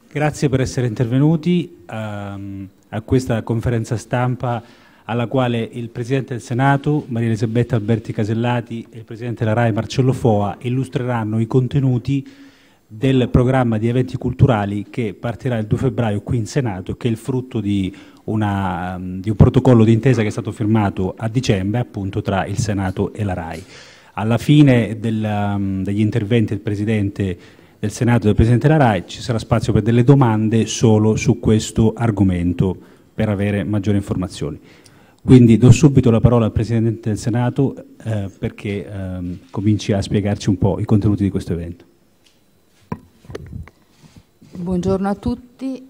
Grazie per essere intervenuti a questa conferenza stampa alla quale il Presidente del Senato, Maria Elisabetta Alberti Casellati, e il Presidente della RAI, Marcello Foa, illustreranno i contenuti del programma di eventi culturali che partirà il 2 febbraio qui in Senato, che è il frutto di un protocollo d'intesa che è stato firmato a dicembre appunto tra il Senato e la RAI. Alla fine degli interventi del Presidente del Senato e del Presidente della RAI ci sarà spazio per delle domande solo su questo argomento per avere maggiori informazioni. Quindi do subito la parola al Presidente del Senato perché cominci a spiegarci un po' i contenuti di questo evento. Buongiorno a tutti.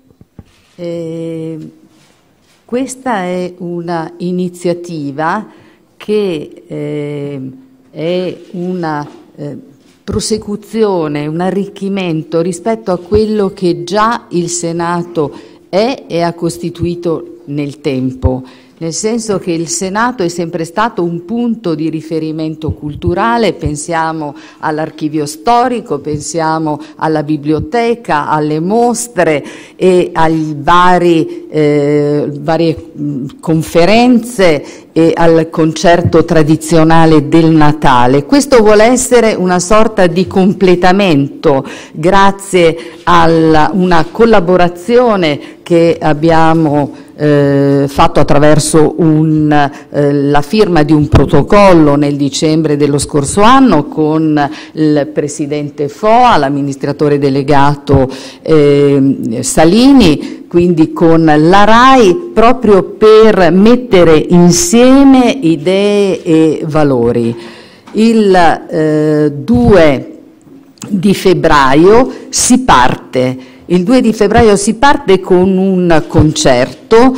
Questa è una iniziativa che è una prosecuzione, un arricchimento rispetto a quello che già il Senato è e ha costituito nel tempo. Nel senso che il Senato è sempre stato un punto di riferimento culturale, pensiamo all'archivio storico, pensiamo alla biblioteca, alle mostre e alle varie conferenze e al concerto tradizionale del Natale. Questo vuole essere una sorta di completamento grazie a una collaborazione che abbiamo fatto attraverso la firma di un protocollo nel dicembre dello scorso anno con il Presidente Foa, l'amministratore delegato Salini, quindi con la RAI, proprio per mettere insieme idee e valori. Il 2 di febbraio si parte. Il 2 di febbraio si parte con un concerto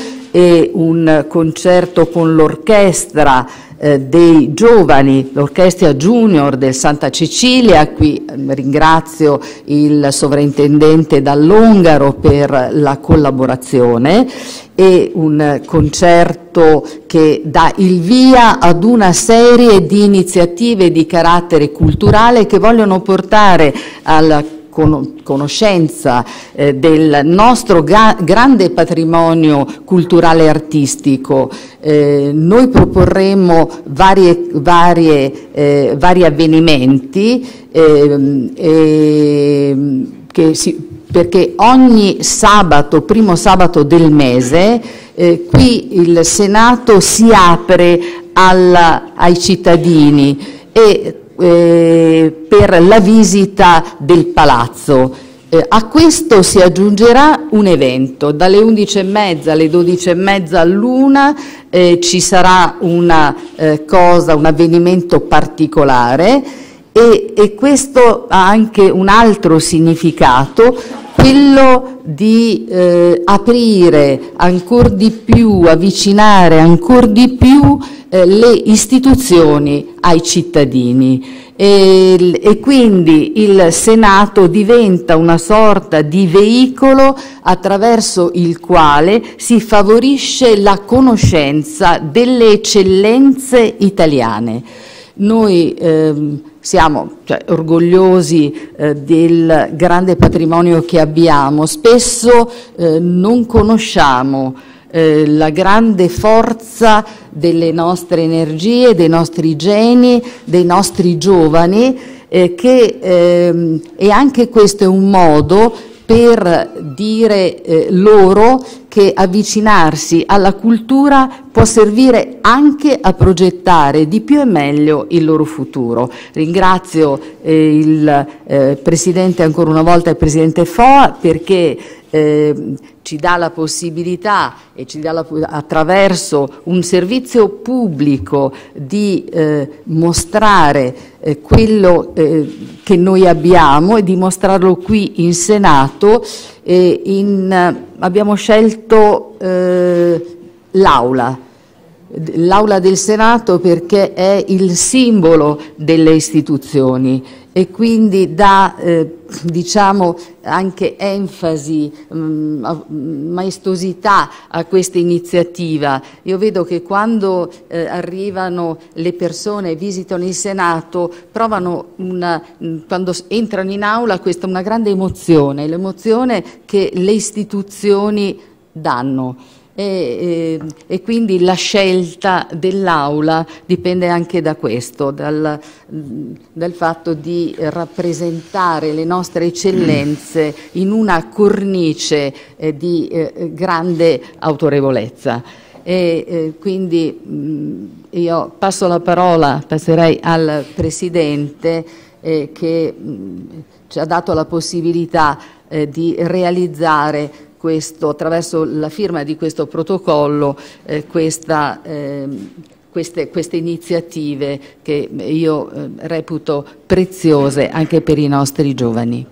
con l'orchestra dei giovani, l'orchestra junior del Santa Cecilia. Qui ringrazio il sovrintendente Dall'Ongaro per la collaborazione, e un concerto che dà il via ad una serie di iniziative di carattere culturale che vogliono portare alla conoscenza del nostro grande patrimonio culturale e artistico. Noi proporremo vari avvenimenti perché ogni sabato, primo sabato del mese, qui il Senato si apre ai cittadini per la visita del palazzo. A questo si aggiungerà un evento. Dalle 11:30 alle 12:30 all'una ci sarà un avvenimento particolare, e questo ha anche un altro significato, quello di aprire ancora di più, avvicinare ancora di più le istituzioni ai cittadini, e quindi il Senato diventa una sorta di veicolo attraverso il quale si favorisce la conoscenza delle eccellenze italiane. Noi siamo orgogliosi del grande patrimonio che abbiamo. Spesso non conosciamo la grande forza delle nostre energie, dei nostri geni, dei nostri giovani, e anche questo è un modo per dire loro che avvicinarsi alla cultura può servire anche a progettare di più e meglio il loro futuro. Ringrazio il Presidente ancora una volta, il Presidente Foa, perché ci dà la possibilità e ci dà attraverso un servizio pubblico di mostrare quello che noi abbiamo e di mostrarlo qui in Senato. Abbiamo scelto l'aula del Senato perché è il simbolo delle istituzioni, e quindi dà diciamo anche enfasi, maestosità a questa iniziativa. Io vedo che quando arrivano le persone e visitano il Senato provano quando entrano in aula una grande emozione, l'emozione che le istituzioni danno. E quindi la scelta dell'aula dipende anche da questo, dal fatto di rappresentare le nostre eccellenze in una cornice di grande autorevolezza. Quindi io passerei al Presidente che ci ha dato la possibilità di realizzare attraverso la firma di questo protocollo, queste iniziative che io reputo preziose anche per i nostri giovani.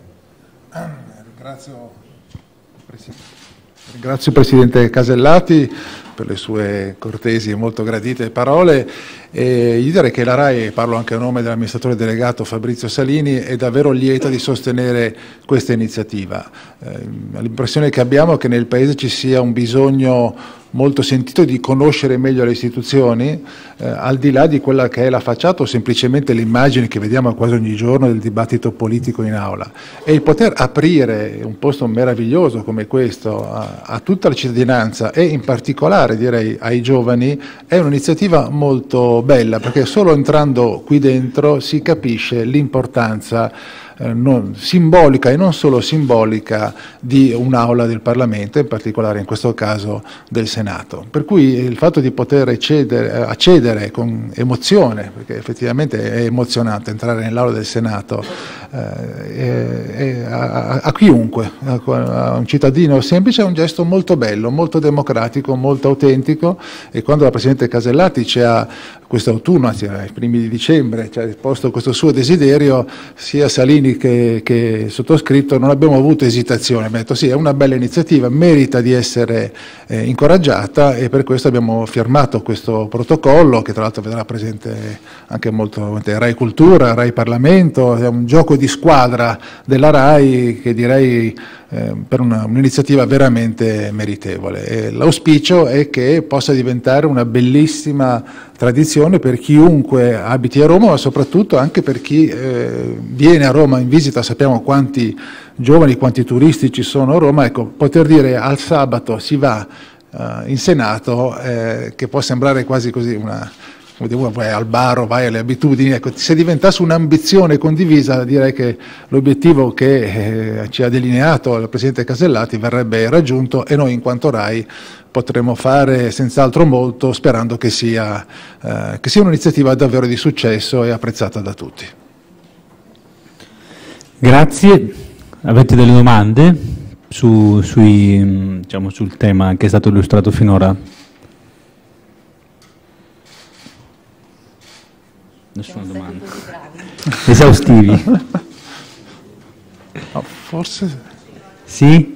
Ringrazio il Presidente Casellati per le sue cortesi e molto gradite parole. Io direi che la RAI, parlo anche a nome dell'amministratore delegato Fabrizio Salini, è davvero lieta di sostenere questa iniziativa. L'impressione che abbiamo è che nel Paese ci sia un bisogno molto sentito di conoscere meglio le istituzioni, al di là di quella che è la facciata o semplicemente le immagini che vediamo quasi ogni giorno del dibattito politico in aula. E il poter aprire un posto meraviglioso come questo a tutta la cittadinanza e in particolare direi ai giovani è un'iniziativa molto bella, perché solo entrando qui dentro si capisce l'importanza simbolica e non solo simbolica di un'aula del Parlamento, in particolare in questo caso del Senato. Per cui il fatto di poter accedere con emozione, perché effettivamente è emozionante entrare nell'aula del Senato, a chiunque, a un cittadino semplice, è un gesto molto bello, molto democratico, molto autentico, e quando la Presidente Casellati ci ha quest'autunno, anzi ai primi di dicembre, ci ha posto questo suo desiderio, sia Salini che sottoscritto non abbiamo avuto esitazione, abbiamo detto sì, è una bella iniziativa, merita di essere incoraggiata, e per questo abbiamo firmato questo protocollo che tra l'altro vedrà presente anche molto Rai Cultura, Rai Parlamento. È un gioco di squadra della Rai che direi per un'iniziativa veramente meritevole. E l'auspicio è che possa diventare una bellissima tradizione per chiunque abiti a Roma, ma soprattutto anche per chi viene a Roma in visita. Sappiamo quanti giovani, quanti turisti ci sono a Roma, ecco, poter dire al sabato si va in Senato, che può sembrare quasi così vai al bar o vai alle abitudini, ecco, se diventasse un'ambizione condivisa, direi che l'obiettivo che ci ha delineato il Presidente Casellati verrebbe raggiunto, e noi in quanto RAI potremo fare senz'altro molto, sperando che sia un'iniziativa davvero di successo e apprezzata da tutti. Grazie. Avete delle domande sul tema che è stato illustrato finora? Nessuna domanda. Esaustivi. No, forse sì?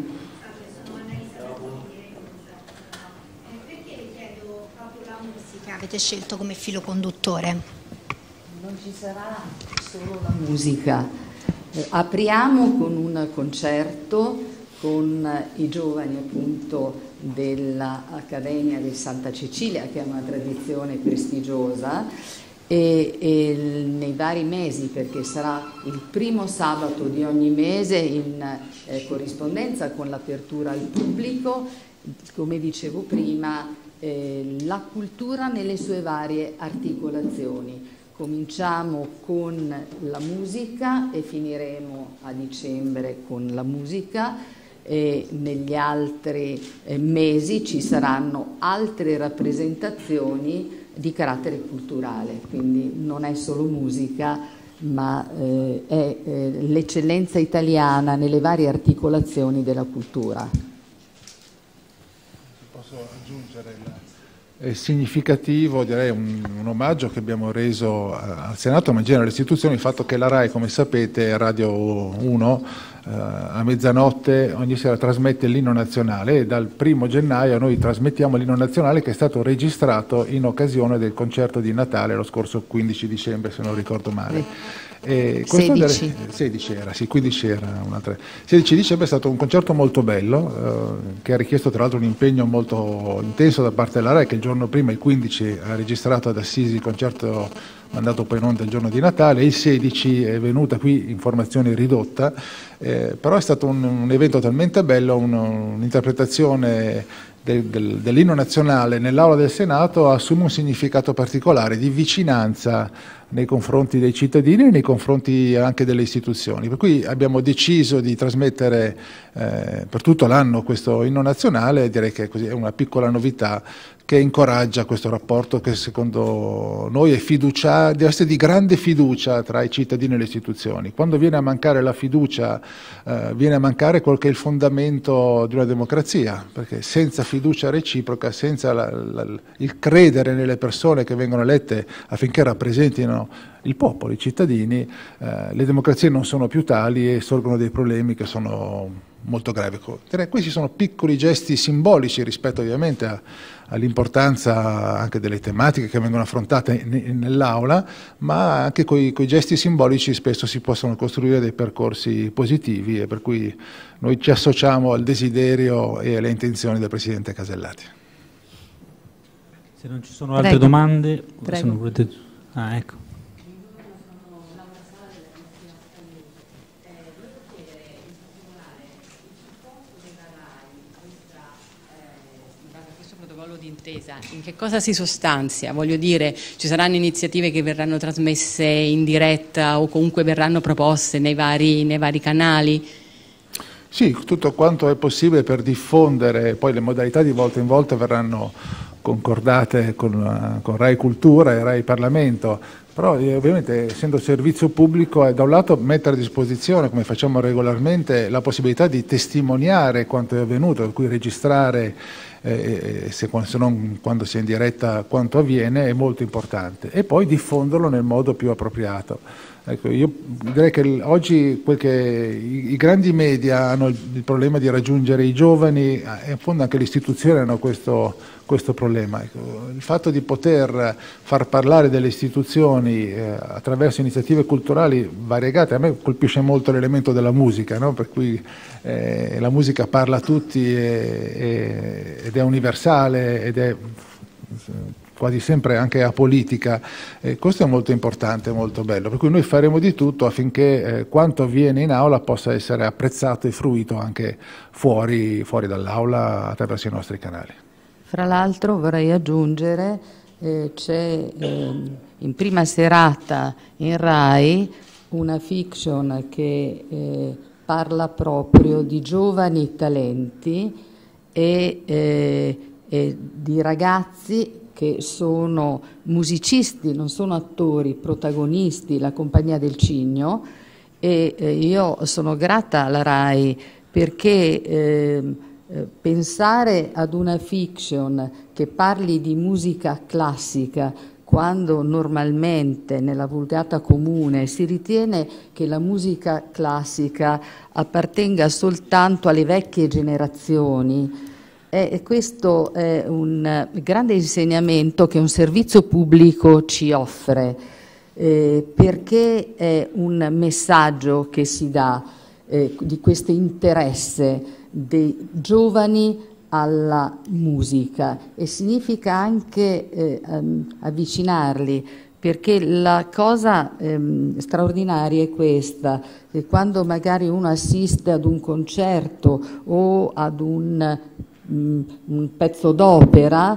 Perché chiedo proprio la musica avete scelto come filo conduttore? Non ci sarà solo la musica. Apriamo con un concerto con i giovani appunto dell'Accademia di Santa Cecilia, che è una tradizione prestigiosa, e nei vari mesi, perché sarà il primo sabato di ogni mese in corrispondenza con l'apertura al pubblico, come dicevo prima, la cultura nelle sue varie articolazioni. Cominciamo con la musica e finiremo a dicembre con la musica, e negli altri mesi ci saranno altre rappresentazioni di carattere culturale, quindi non è solo musica, ma è l'eccellenza italiana nelle varie articolazioni della cultura. Posso aggiungere? È significativo, direi, un omaggio che abbiamo reso al Senato, ma in genere alle istituzioni, il fatto che la RAI, come sapete, Radio 1, a mezzanotte ogni sera trasmette l'inno nazionale, e dal 1° gennaio noi trasmettiamo l'inno nazionale, che è stato registrato in occasione del concerto di Natale lo scorso 15 dicembre, se non ricordo male. 16 era, sì, 15 era un'altra. 16 dicembre è stato un concerto molto bello, che ha richiesto tra l'altro un impegno molto intenso da parte della RAI, che il giorno prima, il 15, ha registrato ad Assisi il concerto mandato poi in onda il giorno di Natale, il 16 è venuta qui in formazione ridotta, però è stato un evento talmente bello, un'interpretazione dell'inno nazionale nell'aula del Senato assume un significato particolare di vicinanza nei confronti dei cittadini e nei confronti anche delle istituzioni. Per cui abbiamo deciso di trasmettere per tutto l'anno questo inno nazionale, direi che così è una piccola novità che incoraggia questo rapporto che secondo noi deve essere di grande fiducia tra i cittadini e le istituzioni. Quando viene a mancare la fiducia viene a mancare quel che è il fondamento di una democrazia, perché senza fiducia reciproca, senza il credere nelle persone che vengono elette affinché rappresentino il popolo, i cittadini, le democrazie non sono più tali e sorgono dei problemi che sono molto gravi. Questi sono piccoli gesti simbolici rispetto ovviamente all'importanza anche delle tematiche che vengono affrontate nell'aula, ma anche coi gesti simbolici spesso si possono costruire dei percorsi positivi, e per cui noi ci associamo al desiderio e alle intenzioni del Presidente Casellati. Se non ci sono altre domande, Prego. volete... ecco. D'intesa, in che cosa si sostanzia? Voglio dire, ci saranno iniziative che verranno trasmesse in diretta o comunque verranno proposte nei vari canali? Sì, tutto quanto è possibile per diffondere, poi le modalità di volta in volta verranno concordate con Rai Cultura e Rai Parlamento, però ovviamente essendo servizio pubblico è da un lato mettere a disposizione, come facciamo regolarmente, la possibilità di testimoniare quanto è avvenuto, per cui registrare se non quando si è in diretta quanto avviene, è molto importante, e poi diffonderlo nel modo più appropriato. Ecco, io direi che oggi i grandi media hanno il problema di raggiungere i giovani, e in fondo anche le istituzioni hanno questo problema. Ecco, il fatto di poter far parlare delle istituzioni attraverso iniziative culturali variegate, a me colpisce molto l'elemento della musica, no? Per cui la musica parla a tutti ed è universale ed è quasi sempre anche apolitica, questo è molto importante, molto bello, per cui noi faremo di tutto affinché quanto avviene in aula possa essere apprezzato e fruito anche fuori dall'aula attraverso i nostri canali. Fra l'altro vorrei aggiungere, c'è in prima serata in Rai una fiction che parla proprio di giovani talenti e di ragazzi che sono musicisti, non sono attori, protagonisti, la Compagnia del Cigno, e io sono grata alla RAI perché pensare ad una fiction che parli di musica classica quando normalmente nella vulgata comune si ritiene che la musica classica appartenga soltanto alle vecchie generazioni. E questo è un grande insegnamento che un servizio pubblico ci offre, perché è un messaggio che si dà di questo interesse dei giovani alla musica, e significa anche avvicinarli, perché la cosa straordinaria è questa, che quando magari uno assiste ad un concerto o ad un pezzo d'opera,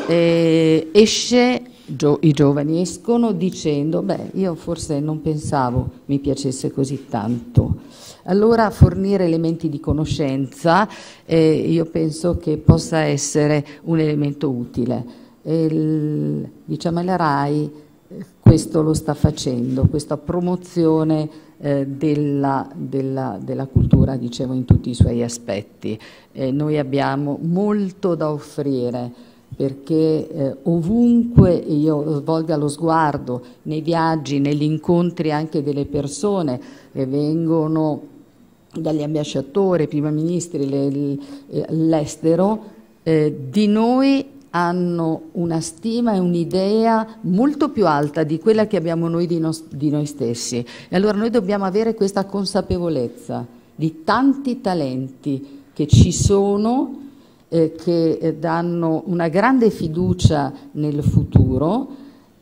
i giovani escono dicendo: beh, io forse non pensavo mi piacesse così tanto. Allora fornire elementi di conoscenza io penso che possa essere un elemento utile. Diciamo la RAI questo lo sta facendo, questa promozione della cultura, dicevo, in tutti i suoi aspetti. Noi abbiamo molto da offrire, perché ovunque io volga lo sguardo, nei viaggi, negli incontri anche delle persone che vengono dagli ambasciatori, primi ministri, l'estero, di noi hanno una stima e un'idea molto più alta di quella che abbiamo noi di noi stessi. E allora noi dobbiamo avere questa consapevolezza di tanti talenti che ci sono, che danno una grande fiducia nel futuro,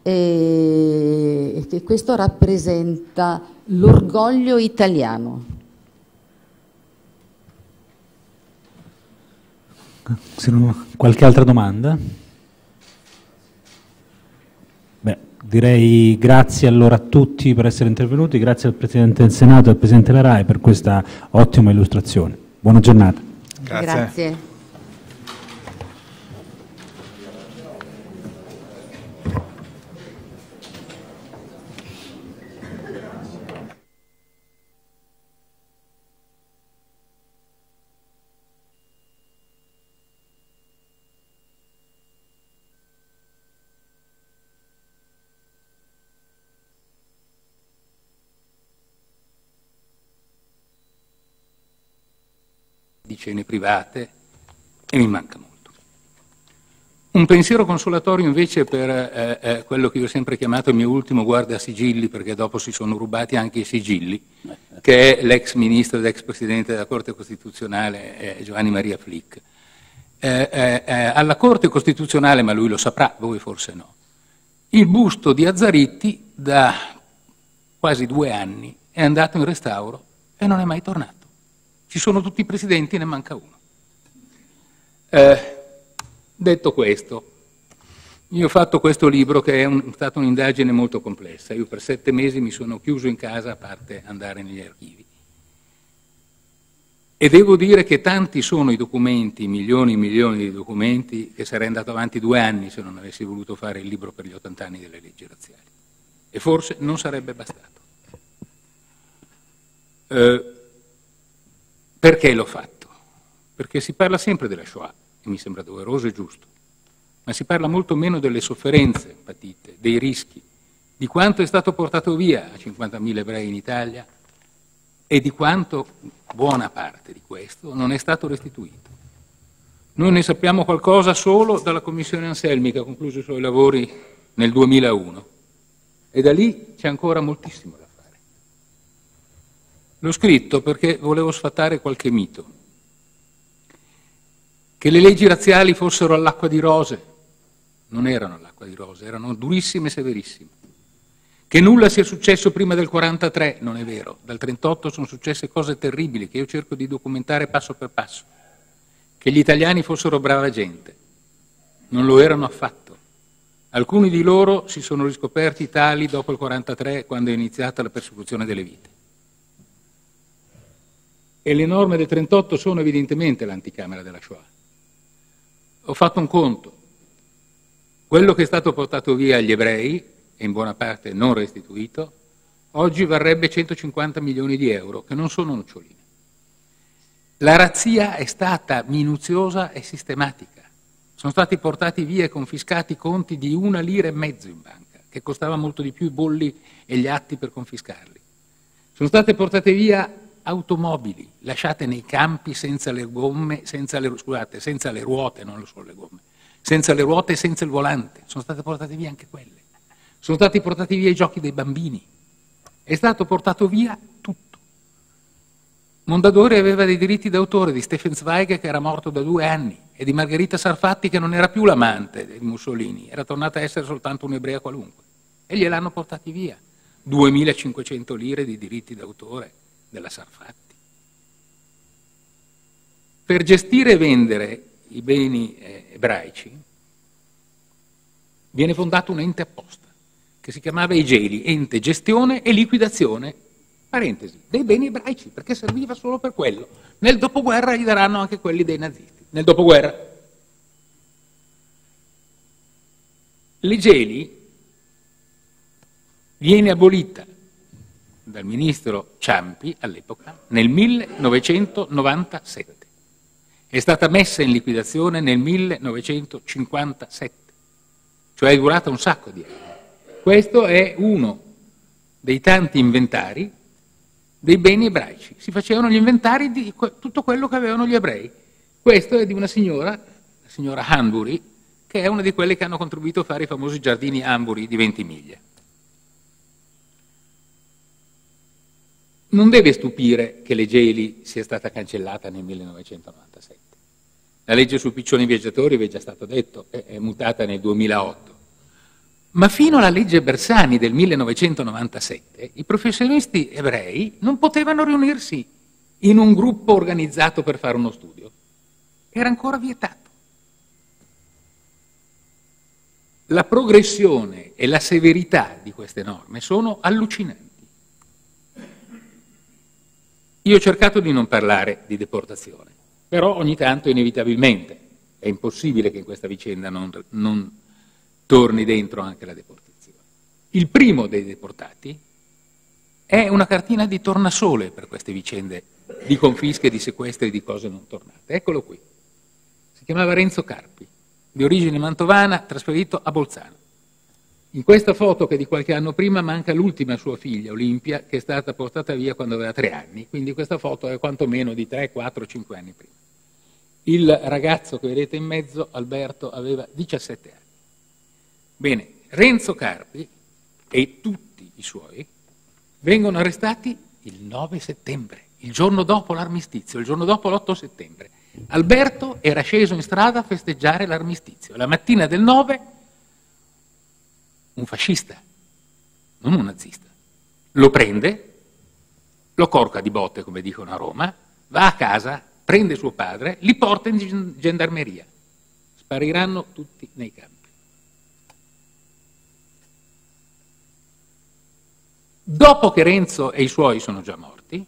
e che questo rappresenta l'orgoglio italiano. Se non ho qualche altra domanda? Beh, direi grazie allora a tutti per essere intervenuti, grazie al Presidente del Senato e al Presidente della RAI per questa ottima illustrazione. Buona giornata. Grazie. Di cene private, e mi manca molto. Un pensiero consolatorio invece per quello che io ho sempre chiamato il mio ultimo guardasigilli, perché dopo si sono rubati anche i sigilli, che è l'ex ministro ed ex presidente della Corte Costituzionale Giovanni Maria Flick. Alla Corte Costituzionale, ma lui lo saprà, voi forse no, il busto di Azzaritti da quasi 2 anni è andato in restauro e non è mai tornato. Ci sono tutti i presidenti, ne manca uno. Detto questo, io ho fatto questo libro che è stata un'indagine molto complessa. Io per 7 mesi mi sono chiuso in casa, a parte andare negli archivi. E devo dire che tanti sono i documenti, milioni e milioni di documenti, che sarei andato avanti 2 anni se non avessi voluto fare il libro per gli 80 anni delle leggi razziali. E forse non sarebbe bastato. Perché l'ho fatto? Perché si parla sempre della Shoah, e mi sembra doveroso e giusto, ma si parla molto meno delle sofferenze patite, dei rischi, di quanto è stato portato via a 50.000 ebrei in Italia e di quanto buona parte di questo non è stato restituito. Noi ne sappiamo qualcosa solo dalla Commissione Anselmi, che ha concluso i suoi lavori nel 2001, e da lì c'è ancora moltissimo da fare. L'ho scritto perché volevo sfatare qualche mito. Che le leggi razziali fossero all'acqua di rose, non erano all'acqua di rose, erano durissime e severissime. Che nulla sia successo prima del 43, non è vero. Dal 38 sono successe cose terribili che io cerco di documentare passo per passo. Che gli italiani fossero brava gente, non lo erano affatto. Alcuni di loro si sono riscoperti tali dopo il 43, quando è iniziata la persecuzione delle vite. E le norme del 38 sono evidentemente l'anticamera della Shoah. Ho fatto un conto. Quello che è stato portato via agli ebrei, e in buona parte non restituito, oggi varrebbe 150 milioni di euro, che non sono noccioline. La razzia è stata minuziosa e sistematica. Sono stati portati via e confiscati conti di 1,5 lire in banca, che costava molto di più i bolli e gli atti per confiscarli. Sono state portate via automobili lasciate nei campi senza le gomme, senza le ruote, non solo le gomme, senza le ruote e senza il volante. Sono state portate via anche quelle. Sono stati portati via i giochi dei bambini. È stato portato via tutto. Mondadori aveva dei diritti d'autore di Stefan Zweig, che era morto da 2 anni, e di Margherita Sarfatti, che non era più l'amante di Mussolini, era tornata a essere soltanto un'ebrea qualunque. E gliel'hanno portati via. 2.500 lire di diritti d'autore della Sarfatti. Per gestire e vendere i beni ebraici viene fondato un ente apposta che si chiamava EGELI, ente gestione e liquidazione, parentesi, dei beni ebraici, perché serviva solo per quello. Nel dopoguerra gli daranno anche quelli dei nazisti. Nel dopoguerra. L'EGELI viene abolita dal ministro Ciampi all'epoca nel 1997. È stata messa in liquidazione nel 1957, cioè è durata un sacco di anni. Questo è uno dei tanti inventari dei beni ebraici, si facevano gli inventari di tutto quello che avevano gli ebrei. Questo è di una signora, la signora Hanbury, che è una di quelle che hanno contribuito a fare i famosi giardini Hanbury di Ventimiglia. Non deve stupire che le Geli sia stata cancellata nel 1997. La legge sui piccioni viaggiatori, vi è già stato detto, è mutata nel 2008. Ma fino alla legge Bersani del 1997 i professionisti ebrei non potevano riunirsi in un gruppo organizzato per fare uno studio. Era ancora vietato. La progressione e la severità di queste norme sono allucinanti. Io ho cercato di non parlare di deportazione, però ogni tanto inevitabilmente è impossibile che in questa vicenda non torni dentro anche la deportazione. Il primo dei deportati è una cartina di tornasole per queste vicende di confische, di sequestri, di cose non tornate. Eccolo qui. Si chiamava Renzo Carpi, di origine mantovana, trasferito a Bolzano. In questa foto, che è di qualche anno prima, manca l'ultima sua figlia, Olimpia, che è stata portata via quando aveva 3 anni, quindi questa foto è quantomeno di 3, 4, 5 anni prima. Il ragazzo che vedete in mezzo, Alberto, aveva 17 anni. Bene, Renzo Carpi e tutti i suoi vengono arrestati il 9 settembre, il giorno dopo l'armistizio, il giorno dopo l'8 settembre. Alberto era sceso in strada a festeggiare l'armistizio. La mattina del 9 un fascista, non un nazista, lo prende, lo corca di botte, come dicono a Roma, va a casa, prende suo padre, li porta in gendarmeria. Spariranno tutti nei campi. Dopo che Renzo e i suoi sono già morti,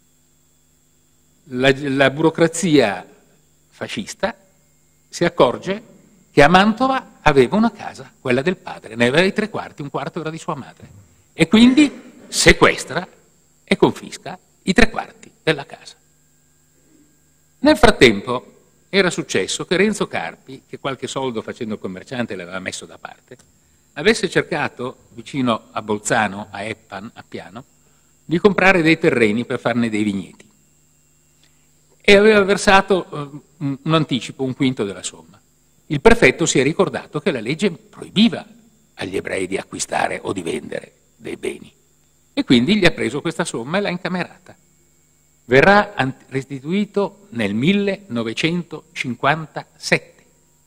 la burocrazia fascista si accorge che a Mantova aveva una casa, quella del padre, ne aveva i 3/4, 1/4 era di sua madre, e quindi sequestra e confisca i 3/4 della casa. Nel frattempo era successo che Renzo Carpi, che qualche soldo facendo il commerciante l'aveva messo da parte, avesse cercato, vicino a Bolzano, a Eppan, a Piano, di comprare dei terreni per farne dei vigneti. E aveva versato un anticipo, 1/5 della somma. Il prefetto si è ricordato che la legge proibiva agli ebrei di acquistare o di vendere dei beni. E quindi gli ha preso questa somma e l'ha incamerata. Verrà restituito nel 1957,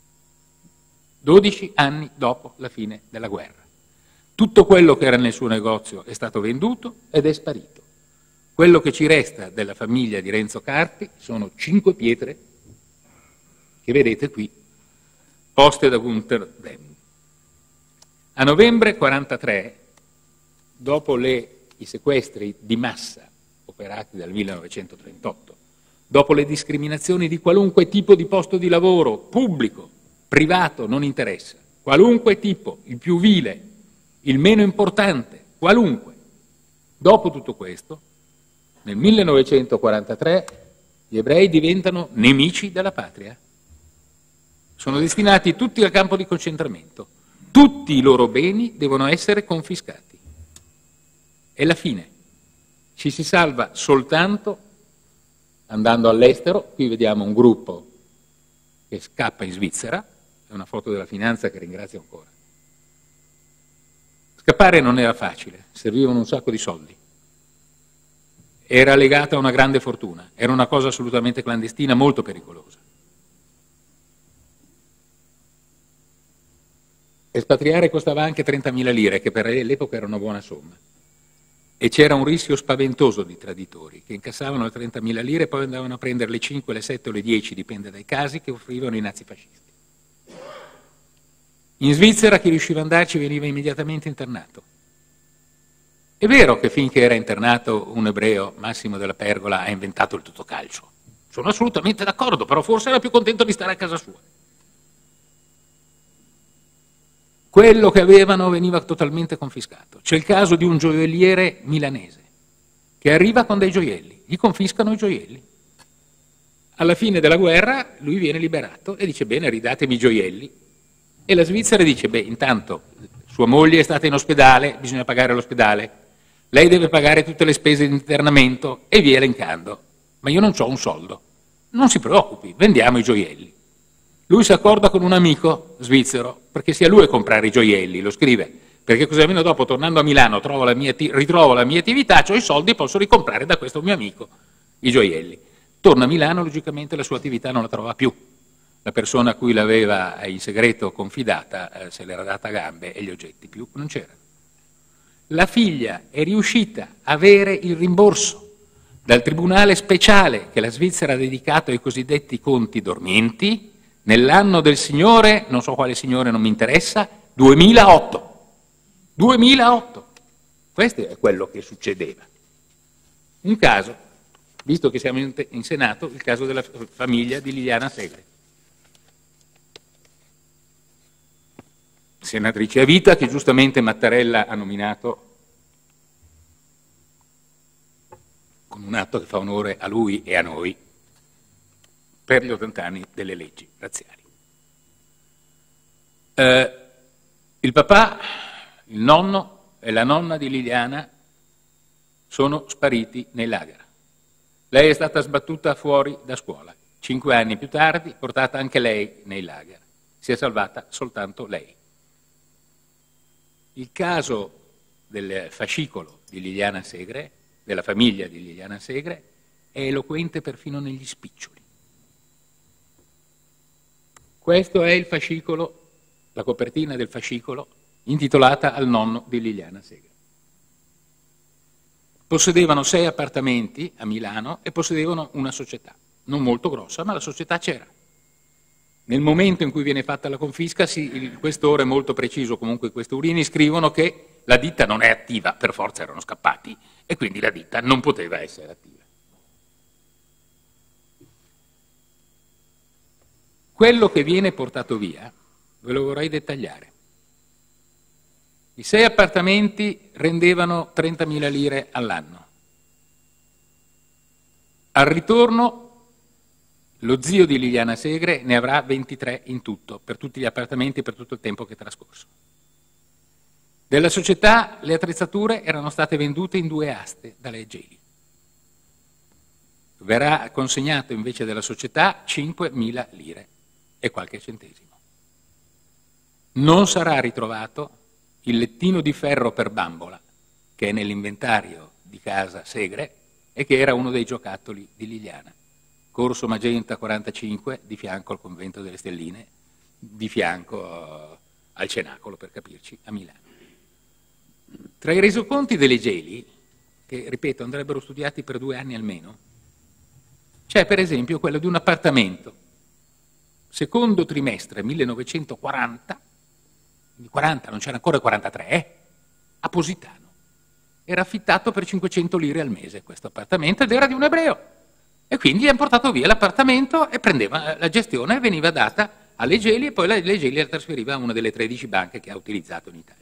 12 anni dopo la fine della guerra. Tutto quello che era nel suo negozio è stato venduto ed è sparito. Quello che ci resta della famiglia di Renzo Carpi sono 5 pietre che vedete qui, poste da Gunther Dem. A novembre 1943, dopo i sequestri di massa operati dal 1938, dopo le discriminazioni di qualunque tipo di posto di lavoro, pubblico, privato, non interessa, qualunque tipo, il più vile, il meno importante, qualunque, dopo tutto questo, nel 1943 gli ebrei diventano nemici della patria. Sono destinati tutti al campo di concentramento. Tutti i loro beni devono essere confiscati. È la fine. Ci si salva soltanto andando all'estero. Qui vediamo un gruppo che scappa in Svizzera. È una foto della finanza che ringrazio ancora. Scappare non era facile, servivano un sacco di soldi. Era legata a una grande fortuna. Era una cosa assolutamente clandestina, molto pericolosa. Espatriare costava anche 30.000 lire, che per l'epoca era una buona somma. E c'era un rischio spaventoso di traditori, che incassavano le 30.000 lire e poi andavano a prendere le 5, le 7 o le 10, dipende dai casi, che offrivano i nazifascisti. In Svizzera chi riusciva ad andarci veniva immediatamente internato. È vero che finché era internato un ebreo, Massimo della Pergola, ha inventato il tutocalcio. Sono assolutamente d'accordo, però forse era più contento di stare a casa sua. Quello che avevano veniva totalmente confiscato. C'è il caso di un gioielliere milanese che arriva con dei gioielli, gli confiscano i gioielli. Alla fine della guerra lui viene liberato e dice: bene, ridatemi i gioielli. E la Svizzera dice: beh, intanto sua moglie è stata in ospedale, bisogna pagare l'ospedale. lei deve pagare tutte le spese di internamento e via elencando. Ma io non ho un soldo. Non si preoccupi, vendiamo i gioielli. Lui si accorda con un amico svizzero perché sia lui a comprare i gioielli, lo scrive, perché così almeno dopo, tornando a Milano, ritrovo la mia attività, ho i soldi e posso ricomprare da questo mio amico i gioielli. Torna a Milano, logicamente la sua attività non la trova più. La persona a cui l'aveva in segreto confidata se l'era data a gambe e gli oggetti più non c'erano. La figlia è riuscita a avere il rimborso dal tribunale speciale che la Svizzera ha dedicato ai cosiddetti conti dormienti nell'anno del Signore, non so quale Signore, non mi interessa, 2008. 2008. Questo è quello che succedeva. Un caso, visto che siamo in Senato, il caso della famiglia di Liliana Segre. Senatrice a vita che giustamente Mattarella ha nominato con un atto che fa onore a lui e a noi per gli 80 anni delle leggi razziali. Il papà, il nonno e la nonna di Liliana sono spariti nei lager. Lei è stata sbattuta fuori da scuola. 5 anni più tardi, portata anche lei nei lager. Si è salvata soltanto lei. Il caso del fascicolo di Liliana Segre, della famiglia di Liliana Segre, è eloquente perfino negli spiccioli. Questo è il fascicolo, la copertina del fascicolo, intitolata al nonno di Liliana Segre. Possedevano 6 appartamenti a Milano e possedevano una società, non molto grossa, ma la società c'era. Nel momento in cui viene fatta la confisca, il questore molto preciso, comunque i questurini, scrivono che la ditta non è attiva, per forza erano scappati, e quindi la ditta non poteva essere attiva. Quello che viene portato via, ve lo vorrei dettagliare. I 6 appartamenti rendevano 30.000 lire all'anno. Al ritorno lo zio di Liliana Segre ne avrà 23 in tutto, per tutti gli appartamenti e per tutto il tempo che è trascorso. Della società le attrezzature erano state vendute in 2 aste dalle Geli. Verrà consegnato invece della società 5.000 lire e qualche centesimo. Non sarà ritrovato il lettino di ferro per bambola che è nell'inventario di casa Segre e che era uno dei giocattoli di Liliana. Corso Magenta 45, di fianco al convento delle Stelline, di fianco al Cenacolo, per capirci, a Milano. Tra i resoconti delle Geli, che ripeto andrebbero studiati per 2 anni almeno, c'è per esempio quello di un appartamento, secondo trimestre 1940, di 40 non c'era ancora 43, a Positano. Era affittato per 500 lire al mese questo appartamento ed era di un ebreo. E quindi hanno portato via l'appartamento e prendeva la gestione, veniva data alle Geli e poi le Geli la trasferiva a una delle 13 banche che ha utilizzato in Italia.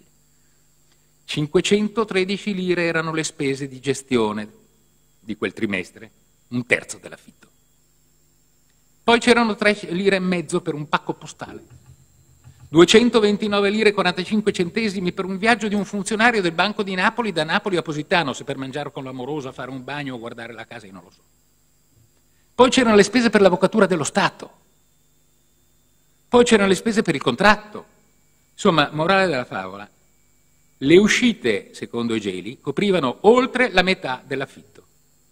513 lire erano le spese di gestione di quel trimestre, 1/3 dell'affitto. Poi c'erano 3 lire e mezzo per un pacco postale, 229 lire e 45 centesimi per un viaggio di un funzionario del Banco di Napoli da Napoli a Positano, se per mangiare con l'amorosa, fare un bagno o guardare la casa, io non lo so. Poi c'erano le spese per l'avvocatura dello Stato, poi c'erano le spese per il contratto. Insomma, morale della favola, le uscite, secondo i Geli, coprivano oltre la metà dell'affitto.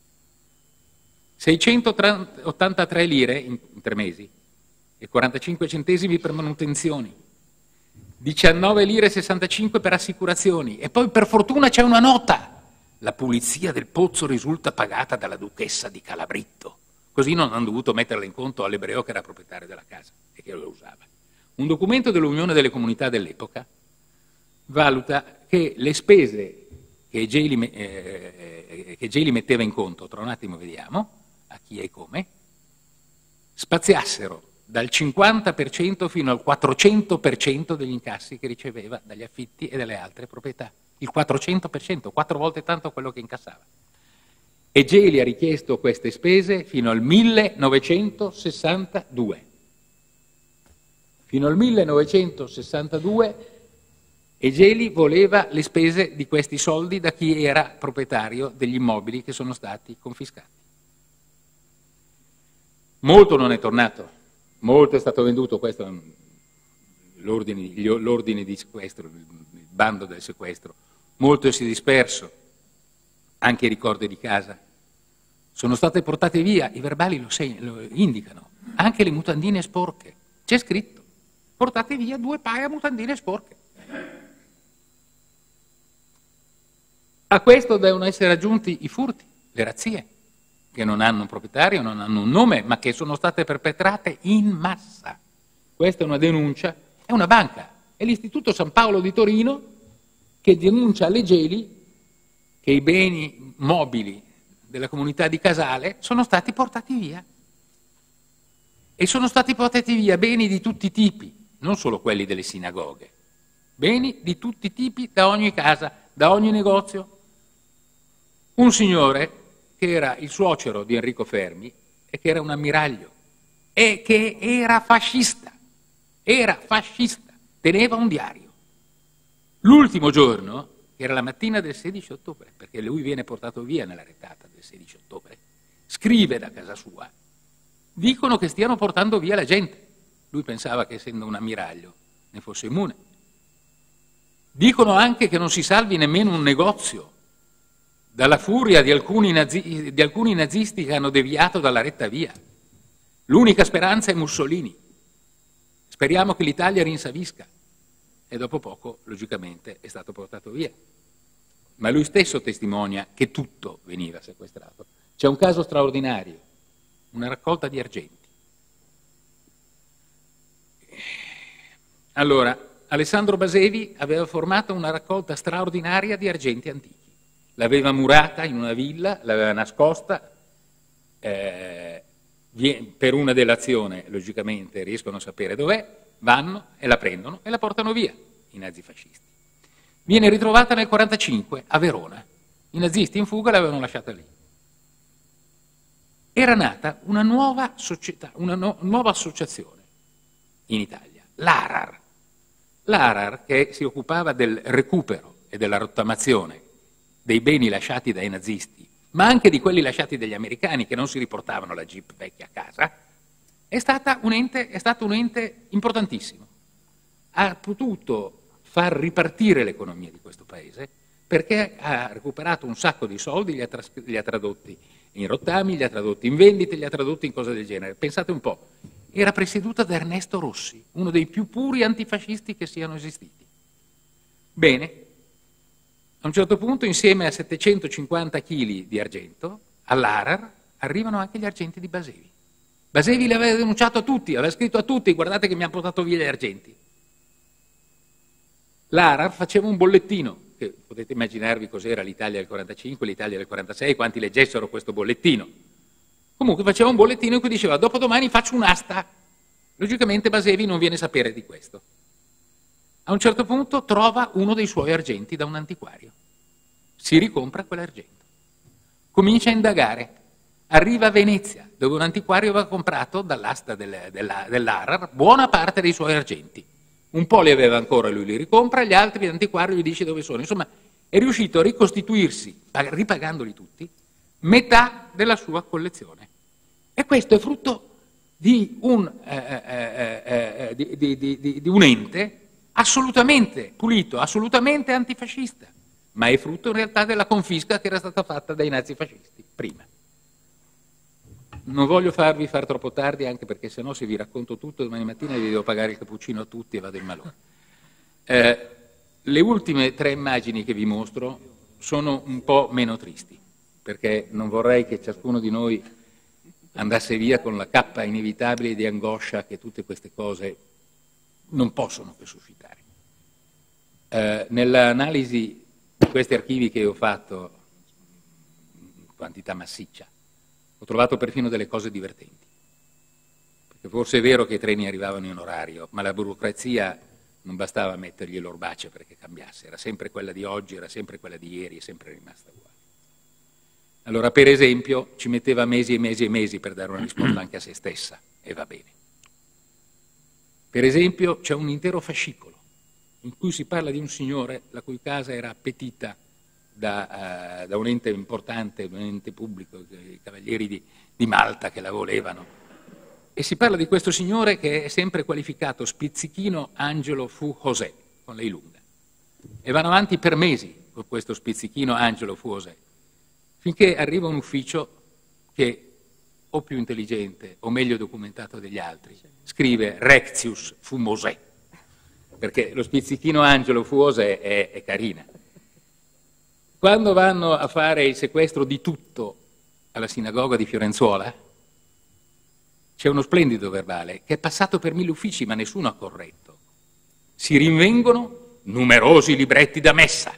683 lire in 3 mesi e 45 centesimi per manutenzioni, 19 lire e 65 per assicurazioni e poi per fortuna c'è una nota. La pulizia del pozzo risulta pagata dalla duchessa di Calabritto. Così non hanno dovuto metterla in conto all'ebreo che era proprietario della casa e che lo usava. Un documento dell'Unione delle Comunità dell'epoca valuta che le spese che Geli metteva in conto, tra un attimo vediamo a chi e come, spaziassero dal 50% fino al 400% degli incassi che riceveva dagli affitti e dalle altre proprietà. Il 400%, 4 volte tanto quello che incassava. E Geli ha richiesto queste spese fino al 1962. Fino al 1962 E Geli voleva le spese di questi soldi da chi era proprietario degli immobili che sono stati confiscati. Molto non è tornato, molto è stato venduto, questo è l'ordine di sequestro, il bando del sequestro, molto si è disperso, anche i ricordi di casa. Sono state portate via, i verbali lo indicano, anche le mutandine sporche, c'è scritto, portate via 2 paia mutandine sporche. A questo devono essere aggiunti i furti, le razzie, che non hanno un proprietario, non hanno un nome, ma che sono state perpetrate in massa. Questa è una denuncia, è una banca, è l'Istituto San Paolo di Torino che denuncia alle Geli che i beni mobili della comunità di Casale sono stati portati via. E sono stati portati via beni di tutti i tipi, non solo quelli delle sinagoghe, beni di tutti i tipi da ogni casa, da ogni negozio. Un signore che era il suocero di Enrico Fermi e che era un ammiraglio e che era fascista, teneva un diario. L'ultimo giorno, che era la mattina del 16 ottobre, perché lui viene portato via nella retata del 16 ottobre, scrive da casa sua, dicono che stiano portando via la gente. Lui pensava che essendo un ammiraglio ne fosse immune. Dicono anche che non si salvi nemmeno un negozio dalla furia di alcuni nazisti che hanno deviato dalla retta via. L'unica speranza è Mussolini. Speriamo che l'Italia rinsavisca. E dopo poco, logicamente, è stato portato via. Ma lui stesso testimonia che tutto veniva sequestrato. C'è un caso straordinario, una raccolta di argenti. Allora, Alessandro Basevi aveva formato una raccolta straordinaria di argenti antichi. L'aveva murata in una villa, l'aveva nascosta, per una delazione, logicamente, riescono a sapere dov'è, vanno e la prendono e la portano via, i nazifascisti. Viene ritrovata nel 1945 a Verona. I nazisti in fuga l'avevano lasciata lì. Era nata una nuova società, una nuova associazione in Italia, l'ARAR. L'ARAR, che si occupava del recupero e della rottamazione dei beni lasciati dai nazisti, ma anche di quelli lasciati dagli americani che non si riportavano la Jeep vecchia a casa, è stato un ente importantissimo. Ha potuto far ripartire l'economia di questo paese perché ha recuperato un sacco di soldi, li ha tradotti in rottami, li ha tradotti in vendite, li ha tradotti in cose del genere. Pensate un po', era presieduta da Ernesto Rossi, uno dei più puri antifascisti che siano esistiti. Bene, a un certo punto, insieme a 750 kg di argento, all'ARAR arrivano anche gli argenti di Basevi. Basevi li aveva denunciato a tutti, aveva scritto a tutti, guardate che mi hanno portato via gli argenti. L'ARAR faceva un bollettino, che potete immaginarvi cos'era l'Italia del 45, l'Italia del 46, quanti leggessero questo bollettino. Comunque faceva un bollettino in cui diceva dopodomani faccio un'asta. Logicamente Basevi non viene a sapere di questo. A un certo punto trova uno dei suoi argenti da un antiquario. Si ricompra quell'argento. Comincia a indagare. Arriva a Venezia, dove un antiquario aveva comprato dall'asta dell'ARAR buona parte dei suoi argenti. Un po' li aveva ancora, lui li ricompra, gli altri l'antiquario gli dice dove sono. Insomma, è riuscito a ricostituirsi, ripagandoli tutti, metà della sua collezione. E questo è frutto di un ente assolutamente pulito, assolutamente antifascista, ma è frutto in realtà della confisca che era stata fatta dai nazifascisti prima. Non voglio farvi far troppo tardi, anche perché sennò se vi racconto tutto domani mattina vi devo pagare il cappuccino a tutti e vado in malore. Le ultime 3 immagini che vi mostro sono un po' meno tristi, perché non vorrei che ciascuno di noi andasse via con la cappa inevitabile di angoscia che tutte queste cose non possono che suscitare. Nell'analisi di questi archivi che ho fatto in quantità massiccia, ho trovato perfino delle cose divertenti. Perché forse è vero che i treni arrivavano in orario, ma la burocrazia non bastava mettergli l'orbace perché cambiasse, era sempre quella di oggi, era sempre quella di ieri, è sempre rimasta uguale. Allora, per esempio, ci metteva mesi e mesi e mesi per dare una risposta anche a se stessa, e va bene. Per esempio, c'è un intero fascicolo in cui si parla di un signore la cui casa era appetita da un ente importante, un ente pubblico, i Cavalieri di Malta che la volevano. E si parla di questo signore che è sempre qualificato Spizzichino Angelo fu José, con lei lunga. E vanno avanti per mesi con questo Spizzichino Angelo fu José, finché arriva un ufficio che, o più intelligente o meglio documentato degli altri, scrive Rectius fu Mosè, perché lo Spizzichino Angelo fu José è carina. Quando vanno a fare il sequestro di tutto alla sinagoga di Fiorenzuola, c'è uno splendido verbale che è passato per 1000 uffici ma nessuno ha corretto. Si rinvengono numerosi libretti da messa.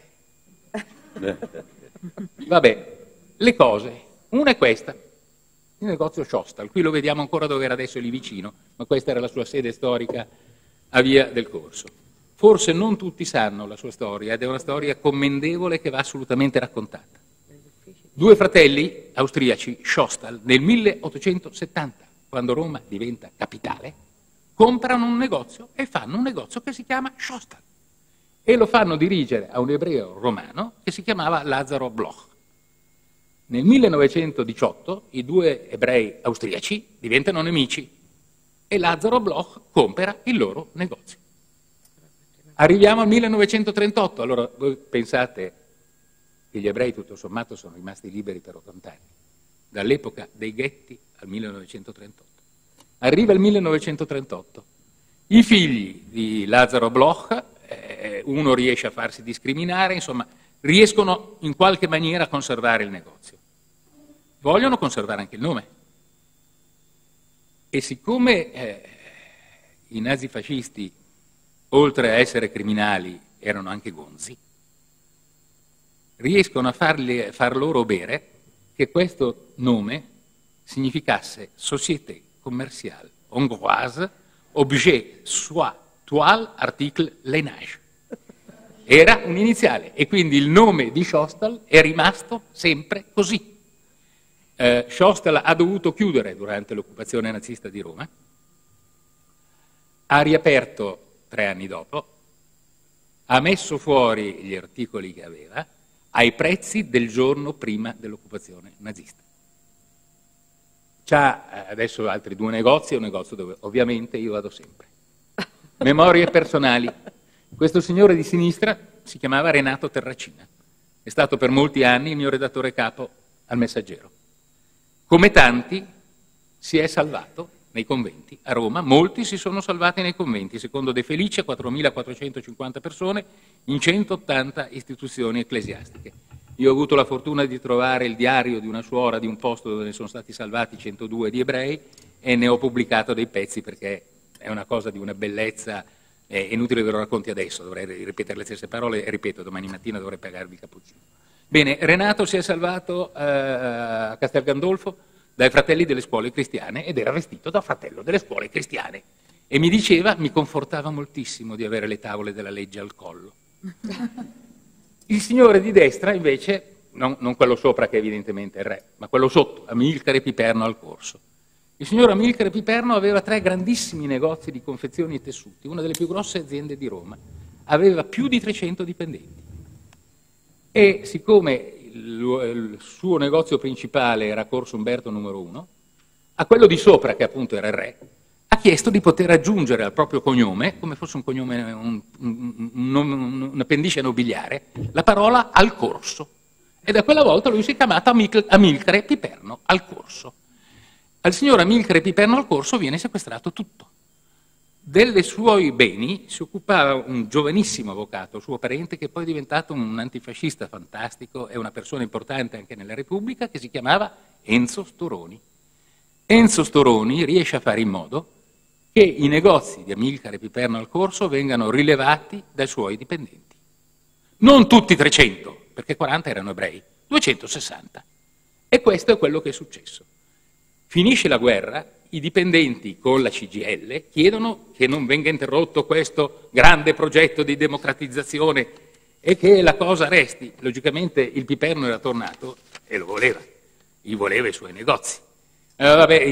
Vabbè, le cose, una è questa, il negozio Sciostal, qui lo vediamo ancora dove era adesso, lì vicino, ma questa era la sua sede storica a Via del Corso. Forse non tutti sanno la sua storia ed è una storia commendevole che va assolutamente raccontata. 2 fratelli austriaci, Sciostal, nel 1870, quando Roma diventa capitale, comprano un negozio e fanno un negozio che si chiama Sciostal e lo fanno dirigere a un ebreo romano che si chiamava Lazzaro Bloch. Nel 1918 i 2 ebrei austriaci diventano nemici e Lazzaro Bloch compra il loro negozio. Arriviamo al 1938, allora voi pensate che gli ebrei tutto sommato sono rimasti liberi per 80 anni, dall'epoca dei ghetti al 1938. Arriva il 1938, i figli di Lazzaro Bloch, uno riesce a farsi discriminare, insomma, riescono in qualche maniera a conservare il negozio. Vogliono conservare anche il nome. E siccome i nazifascisti, oltre a essere criminali, erano anche gonzi, riescono a far loro bere che questo nome significasse Société Commerciale Hongroise Objet Soie Toile Article Lainage. Era un iniziale e quindi il nome di Sciostal è rimasto sempre così. Sciostal ha dovuto chiudere durante l'occupazione nazista di Roma, ha riaperto 3 anni dopo, ha messo fuori gli articoli che aveva ai prezzi del giorno prima dell'occupazione nazista. C'ha adesso altri 2 negozi, un negozio dove ovviamente io vado sempre. Memorie personali. Questo signore di sinistra si chiamava Renato Terracina, è stato per molti anni il mio redattore capo al Messaggero. Come tanti si è salvato nei conventi. A Roma molti si sono salvati nei conventi, secondo De Felice 4.450 persone in 180 istituzioni ecclesiastiche. Io ho avuto la fortuna di trovare il diario di una suora di un posto dove ne sono stati salvati 102 di ebrei e ne ho pubblicato dei pezzi perché è una cosa di una bellezza, è inutile che ve lo racconti adesso, dovrei ripetere le stesse parole e ripeto, domani mattina dovrei pagarvi il cappuccino. Bene, Renato si è salvato a Castel Gandolfo dai fratelli delle scuole cristiane ed era vestito da fratello delle scuole cristiane e mi diceva, mi confortava moltissimo di avere le tavole della legge al collo. Il signore di destra invece, non quello sopra che evidentemente è il re, ma quello sotto, Amilcare Piperno al Corso. Il signor Amilcare Piperno aveva 3 grandissimi negozi di confezioni e tessuti, una delle più grosse aziende di Roma, aveva più di 300 dipendenti. E siccome il suo negozio principale era Corso Umberto numero 1, a quello di sopra, che appunto era il re, ha chiesto di poter aggiungere al proprio cognome, come fosse un cognome, un appendice nobiliare, la parola al Corso. E da quella volta lui si è chiamato Amilcare Piperno al Corso. Al signor Amilcare Piperno al Corso viene sequestrato tutto. Dei suoi beni si occupava un giovanissimo avvocato, suo parente, che poi è diventato un antifascista fantastico e una persona importante anche nella Repubblica, che si chiamava Enzo Storoni. Enzo Storoni riesce a fare in modo che i negozi di Amilcare Piperno al Corso vengano rilevati dai suoi dipendenti. Non tutti 300, perché 40 erano ebrei, 260. E questo è quello che è successo. Finisce la guerra, i dipendenti con la CGIL chiedono che non venga interrotto questo grande progetto di democratizzazione e che la cosa resti. Logicamente il Piperno era tornato e lo voleva, gli voleva i suoi negozi.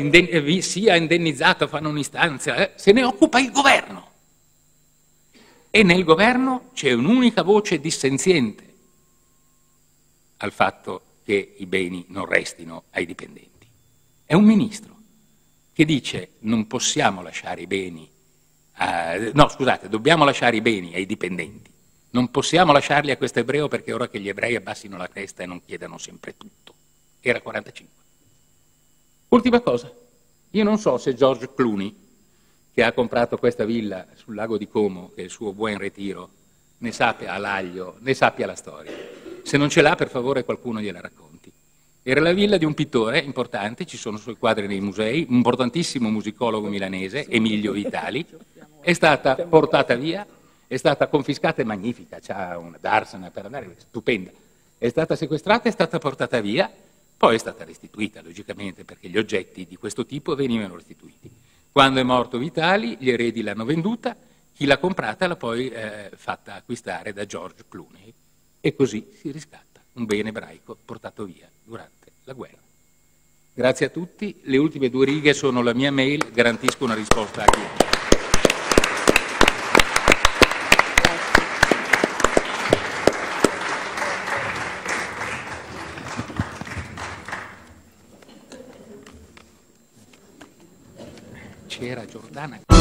Sia indennizzato, fanno un'istanza, se ne occupa il governo. E nel governo c'è un'unica voce dissenziente al fatto che i beni non restino ai dipendenti. È un ministro che dice non possiamo lasciare i beni, dobbiamo lasciare i beni ai dipendenti, non possiamo lasciarli a questo ebreo perché è ora che gli ebrei abbassino la testa e non chiedano sempre tutto. Era 45. Ultima cosa, io non so se George Clooney, che ha comprato questa villa sul lago di Como, che è il suo Buen Retiro, ne sappia all'aglio, ne sappia la storia. Se non ce l'ha, per favore qualcuno gliela racconti. Era la villa di un pittore importante, ci sono suoi quadri nei musei, un importantissimo musicologo milanese, Emilio Vitali, è stata portata via, è stata confiscata, è magnifica, c'ha una darsena per andare, stupenda, è stata sequestrata, è stata portata via, poi è stata restituita, logicamente, perché gli oggetti di questo tipo venivano restituiti. Quando è morto Vitali, gli eredi l'hanno venduta, chi l'ha comprata l'ha poi fatta acquistare da George Clooney e così si riscatta un bene ebraico portato via durante la guerra. Grazie a tutti, le ultime 2 righe sono la mia mail, garantisco una risposta a chiunque. C'era Giordana.